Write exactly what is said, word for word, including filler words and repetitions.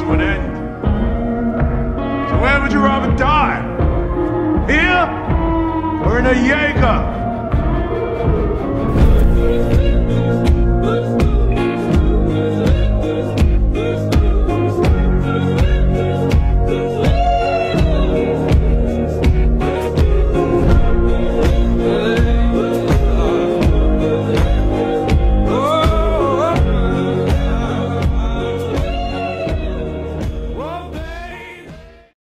to an end. So where would you rather die? Here? Or in a Jaeger?